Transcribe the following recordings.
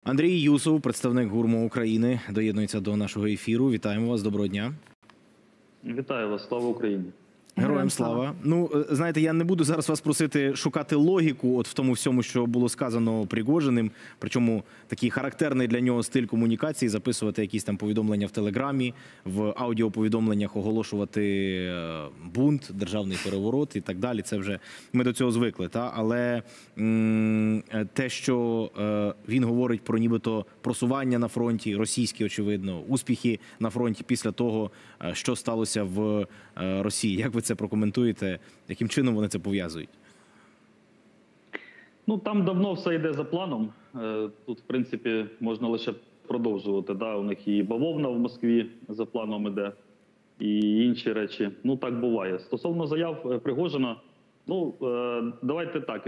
Андрій Юсов, представник ГУРМО України, доєднується до нашого ефіру. Вітаємо вас, доброго дня. Вітаю вас, слава Україні. Героям слава. Ну, знаєте, я не буду зараз вас просити шукати логіку от в тому всьому, що було сказано Пригожиним, причому такий характерний для нього стиль комунікації, записувати якісь там повідомлення в Телеграмі, в аудіоповідомленнях оголошувати бунт, державний переворот і так далі. Це вже ми до цього звикли, та? Але те, що він говорить про нібито просування на фронті, російські, очевидно, успіхи на фронті після того, що сталося в Росії. Як ви це прокоментуєте? Яким чином вони це пов'язують? Ну, там давно все йде за планом. Тут, в принципі, можна лише продовжувати. Да? У них і бавовна в Москві за планом іде, і інші речі. Ну, так буває. Стосовно заяв Пригожина, ну, давайте так,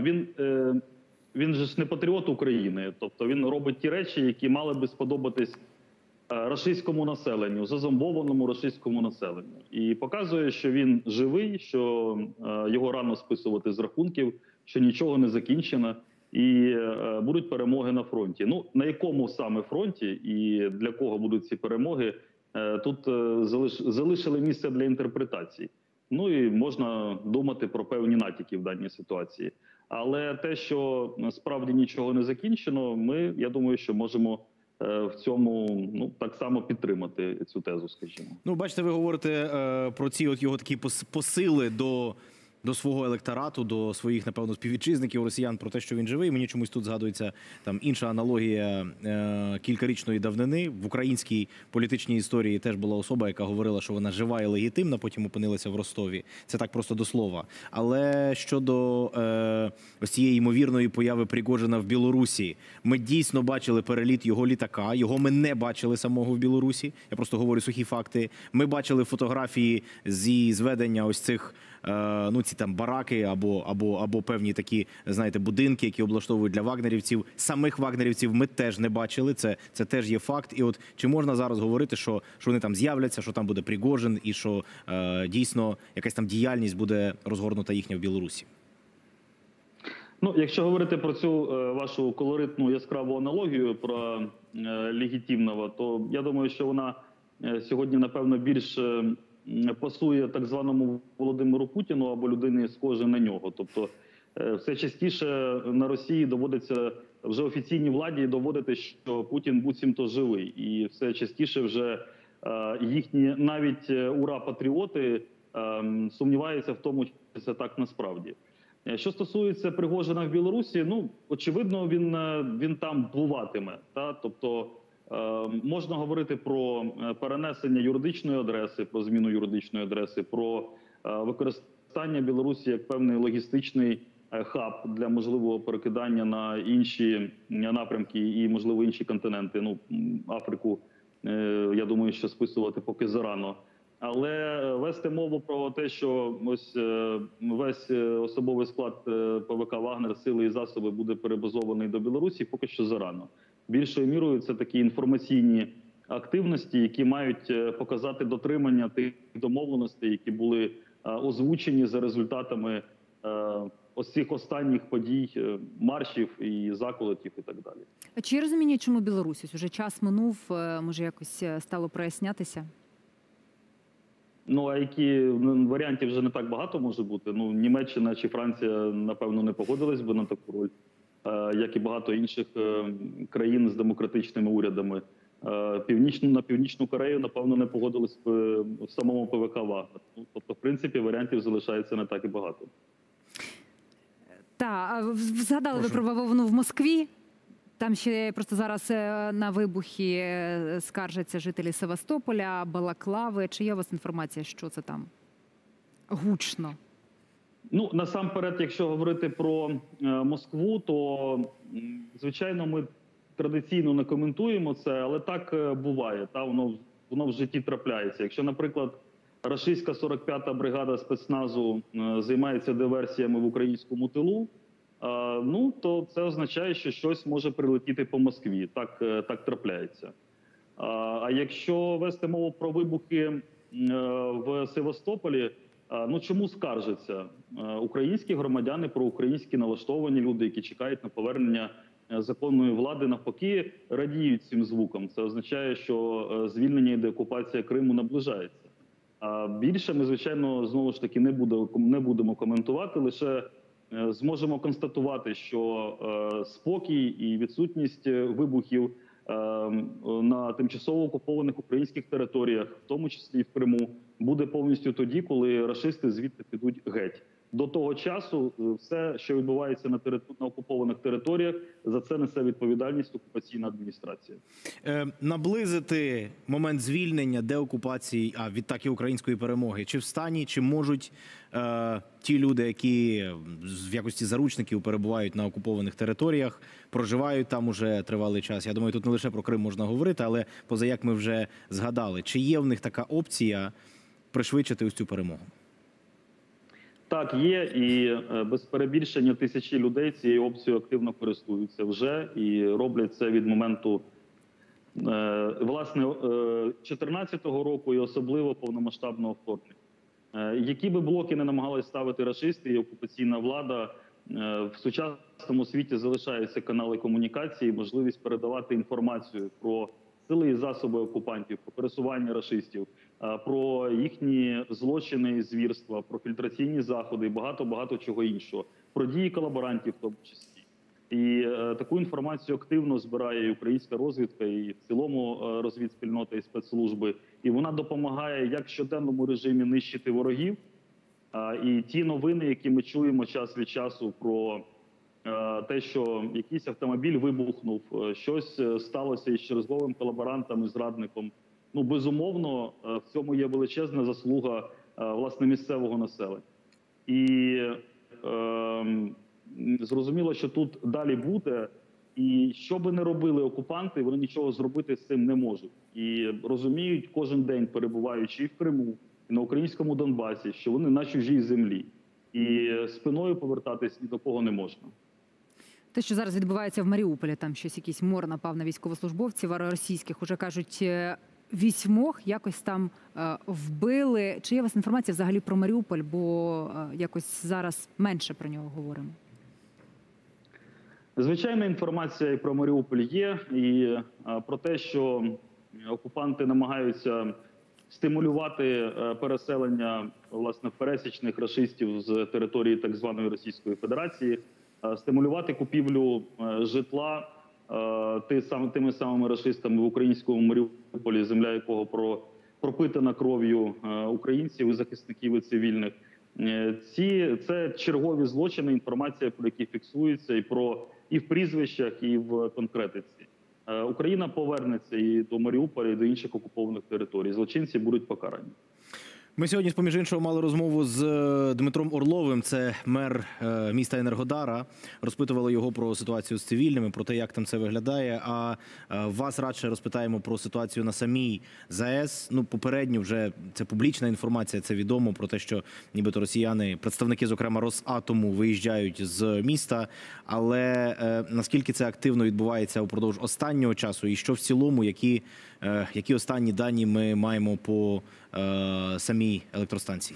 він же ж не патріот України. Тобто він робить ті речі, які мали би сподобатись російському населенню, зазомбованому російському населенню. І показує, що він живий, що його рано списувати з рахунків, що нічого не закінчено і будуть перемоги на фронті. Ну, на якому саме фронті і для кого будуть ці перемоги, тут залишили місце для інтерпретацій. Ну і можна думати про певні натяки в даній ситуації. Але те, що справді нічого не закінчено, ми, я думаю, що можемо в цьому, ну, так само підтримати цю тезу, скажімо. Ну, бачите, ви говорите про ці от його такі посили до свого електорату, до своїх, напевно, співвітчизників, росіян, про те, що він живий. Мені чомусь тут згадується там інша аналогія кількарічної давнини. В українській політичній історії теж була особа, яка говорила, що вона жива і легітимна, потім опинилася в Ростові. Це так просто до слова. Але щодо ось цієї ймовірної появи Пригожина в Білорусі, ми дійсно бачили переліт його літака, його ми не бачили самого в Білорусі. Я просто говорю сухі факти. Ми фотографії зі зведення ось цих, ну, ці там бараки або певні такі, знаєте, будинки, які облаштовують для вагнерівців. Самих вагнерівців ми теж не бачили, це теж є факт. І от чи можна зараз говорити, що вони там з'являться, що там буде Пригожин і що дійсно якась там діяльність буде розгорнута їхня в Білорусі? Ну, якщо говорити про цю вашу колоритну яскраву аналогію про легітимного, то я думаю, що вона сьогодні, напевно, більш пасує так званому Володимиру Путіну або людині схожій на нього. Тобто все частіше на Росії доводиться, вже офіційній владі доводити, що Путін буцімто живий. І все частіше вже їхні навіть ура-патріоти сумніваються в тому, що це так насправді. Що стосується Пригожина в Білорусі, ну, очевидно, він там буватиме. Та? Тобто можна говорити про перенесення юридичної адреси, про зміну юридичної адреси, про використання Білорусі як певний логістичний хаб для можливого перекидання на інші напрямки і, можливо, інші континенти. Ну, Африку, я думаю, що списувати поки зарано. Але вести мову про те, що ось весь особовий склад ПВК «Вагнер», сили і засоби буде перебазований до Білорусі, поки що зарано. Більшою мірою це такі інформаційні активності, які мають показати дотримання тих домовленостей, які були озвучені за результатами ось цих останніх подій, маршів і заколотів і так далі. А чи є розуміння, чому Білорусь? Уже час минув, може якось стало прояснятися? Ну, а які варіантів вже не так багато може бути. Ну, Німеччина чи Франція, напевно, не погодились би на таку роль, як і багато інших країн з демократичними урядами. На Північну Корею, напевно, не погодились в самому ПВК «Вагнер». Тобто, в принципі, варіантів залишається не так і багато. Так, згадали ви про бавовну в Москві. Там ще просто зараз на вибухи скаржаться жителі Севастополя, Балаклави. Чи є у вас інформація, що це там гучно? Ну, насамперед, якщо говорити про Москву, то, звичайно, ми традиційно не коментуємо це, але так буває, та, воно в житті трапляється. Якщо, наприклад, рашистська 45-та бригада спецназу займається диверсіями в українському тилу, ну, то це означає, що щось може прилетіти по Москві. Так трапляється. А якщо вести мову про вибухи в Севастополі, ну чому скаржаться? Українські громадяни, проукраїнські налаштовані люди, які чекають на повернення законної влади навпаки радіють цим звукам. Це означає, що звільнення і деокупація Криму наближається. А більше ми, звичайно, знову ж таки не будемо коментувати, лише зможемо констатувати, що спокій і відсутність вибухів на тимчасово окупованих українських територіях, в тому числі і в Криму, буде повністю тоді, коли рашисти звідти підуть геть. До того часу все, що відбувається на окупованих територіях, за це несе відповідальність окупаційна адміністрація. Наблизити момент звільнення, деокупації, а відтак і української перемоги, чи в стані, чи можуть ті люди, які в якості заручників перебувають на окупованих територіях, проживають там уже тривалий час. Я думаю, тут не лише про Крим можна говорити, але поза як ми вже згадали, чи є в них така опція пришвидшити ось цю перемогу? Так, є, і без перебільшення тисячі людей цією опцією активно користуються вже і роблять це від моменту, власне, 2014 року і особливо повномасштабного вторгнення. Які би блоки не намагалися ставити рашисти і окупаційна влада, в сучасному світі залишаються канали комунікації, можливість передавати інформацію про сили і засоби окупантів, про пересування рашистів, про їхні злочини і звірства, про фільтраційні заходи і багато-багато чого іншого, про дії колаборантів в тому числі. І таку інформацію активно збирає і українська розвідка, і в цілому розвідспільнота і спецслужби. І вона допомагає як в щоденному режимі нищити ворогів, і ті новини, які ми чуємо час від часу про те, що якийсь автомобіль вибухнув, щось сталося із черговим колаборантом і зрадником. Ну, безумовно, в цьому є величезна заслуга, власне, місцевого населення. І зрозуміло, що тут далі буде. І що би не робили окупанти, вони нічого зробити з цим не можуть. І розуміють кожен день, перебуваючи і в Криму, і на українському Донбасі, що вони на чужій землі. І спиною повертатись ні до кого не можна. Те, що зараз відбувається в Маріуполі, там щось якийсь мор напав на військовослужбовців російських, уже кажуть, 8 якось там вбили. Чи є у вас інформація взагалі про Маріуполь, бо якось зараз менше про нього говоримо? Звичайна інформація і про Маріуполь є, і про те, що окупанти намагаються стимулювати переселення, власне, пересічних рашистів з території так званої Російської Федерації, стимулювати купівлю житла тими самими рашистами в українському Маріуполі, земля якого пропитана кров'ю українців і захисників і цивільних. Це чергові злочини, інформація про які фіксується і в прізвищах, і в конкретиці. Україна повернеться і до Маріуполя, і до інших окупованих територій. Злочинці будуть покарані. Ми сьогодні, поміж іншого, мали розмову з Дмитром Орловим, це мер міста Енергодара. Розпитували його про ситуацію з цивільними, про те, як там це виглядає. А вас радше розпитаємо про ситуацію на самій ЗАЕС. Ну, попередньо вже це публічна інформація, це відомо про те, що нібито росіяни, представники, зокрема, Росатому, виїжджають з міста. Але наскільки це активно відбувається упродовж останнього часу і що в цілому, які останні дані ми маємо по самій електростанції?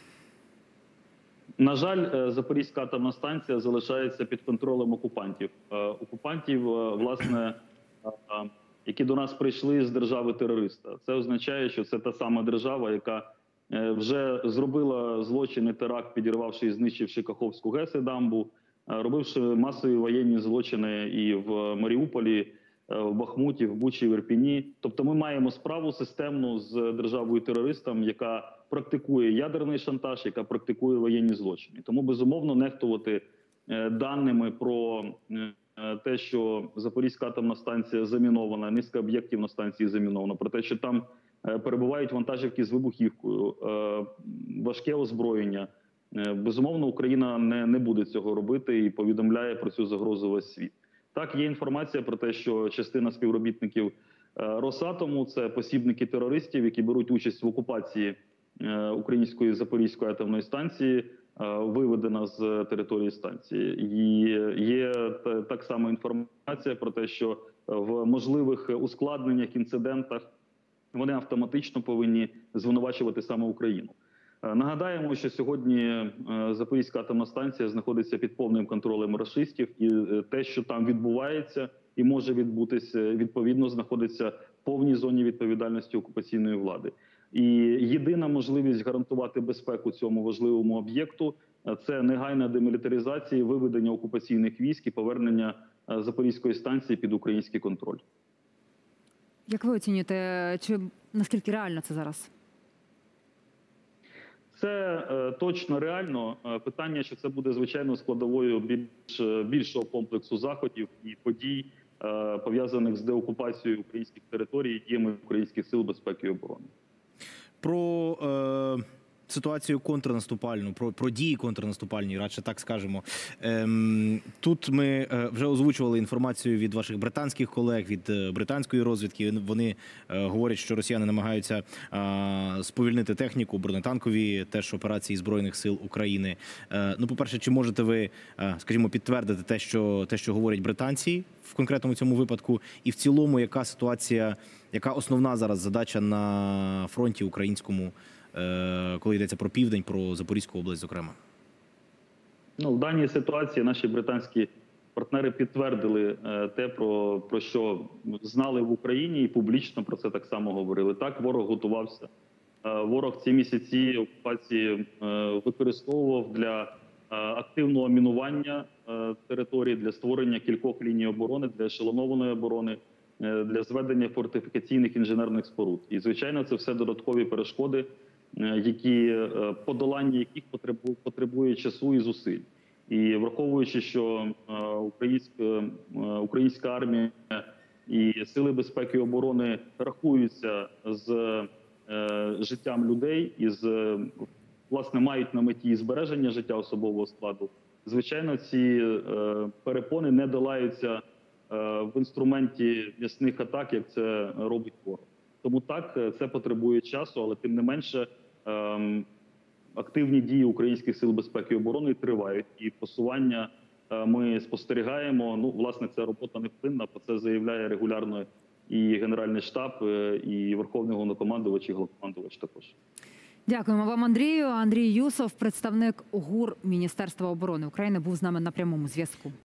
На жаль, Запорізька атомна станція залишається під контролем окупантів. Окупантів, власне, які до нас прийшли з держави-терориста. Це означає, що це та сама держава, яка вже зробила злочини, теракт, підірвавши і знищивши Каховську ГЕС і дамбу, робивши масові воєнні злочини і в Маріуполі, в Бахмуті, в Бучі, в Ірпіні. Тобто ми маємо справу системну з державою-терористом, яка практикує ядерний шантаж, яка практикує воєнні злочини. Тому, безумовно, нехтувати даними про те, що Запорізька атомна станція замінована, низка об'єктів на станції заміновано, про те, що там перебувають вантажівки з вибухівкою, важке озброєння. Безумовно, Україна не буде цього робити і повідомляє про цю загрозу весь світ. Так, є інформація про те, що частина співробітників Росатому – це посібники терористів, які беруть участь в окупації української Запорізької атомної станції, виведена з території станції. І є так само інформація про те, що в можливих ускладненнях, інцидентах вони автоматично повинні звинувачувати саме Україну. Нагадаємо, що сьогодні Запорізька атомна станція знаходиться під повним контролем рашистів, і те, що там відбувається і може відбутися, відповідно знаходиться в повній зоні відповідальності окупаційної влади. І єдина можливість гарантувати безпеку цьому важливому об'єкту – це негайна демілітаризація, виведення окупаційних військ і повернення Запорізької станції під український контроль. Як ви оцінюєте, чи наскільки реально це зараз? Це точно реально. Питання, що це буде, звичайно, складовою більшого комплексу заходів і подій, пов'язаних з деокупацією українських територій і діями українських сил безпеки і оборони. Про ситуацію контрнаступальну, про дії контрнаступальні, радше так скажемо. Тут ми вже озвучували інформацію від ваших британських колег, від британської розвідки. Вони говорять, що росіяни намагаються сповільнити техніку, бронетанкові теж операції Збройних сил України. Ну, по-перше, чи можете ви, скажімо, підтвердити те, що говорять британці в конкретному цьому випадку? І в цілому, яка ситуація, яка основна зараз задача на фронті українському, коли йдеться про південь, про Запорізьку область, зокрема? Ну, в даній ситуації наші британські партнери підтвердили те, про що знали в Україні і публічно про це так само говорили. Так, ворог готувався. Ворог ці місяці окупації використовував для активного мінування території, для створення кількох ліній оборони, для ешелонованої оборони, для зведення фортифікаційних інженерних споруд. І, звичайно, це все додаткові перешкоди, подолання яких потребує часу і зусиль. І враховуючи, що українська армія і сили безпеки і оборони рахуються з життям людей і власне мають на меті збереження життя особового складу, звичайно, ці перепони не долаються в інструменті м'ясних атак, як це робить ворог. Тому так, це потребує часу, але тим не менше активні дії українських сил безпеки і оборони тривають. І просування ми спостерігаємо. Ну, власне, ця робота невпинна, про це заявляє регулярно і Генеральний штаб, і Верховний Головнокомандувач, і Головнокомандувач також. Дякуємо вам, Андрію. Андрій Юсов, представник ГУР Міністерства оборони України, був з нами на прямому зв'язку.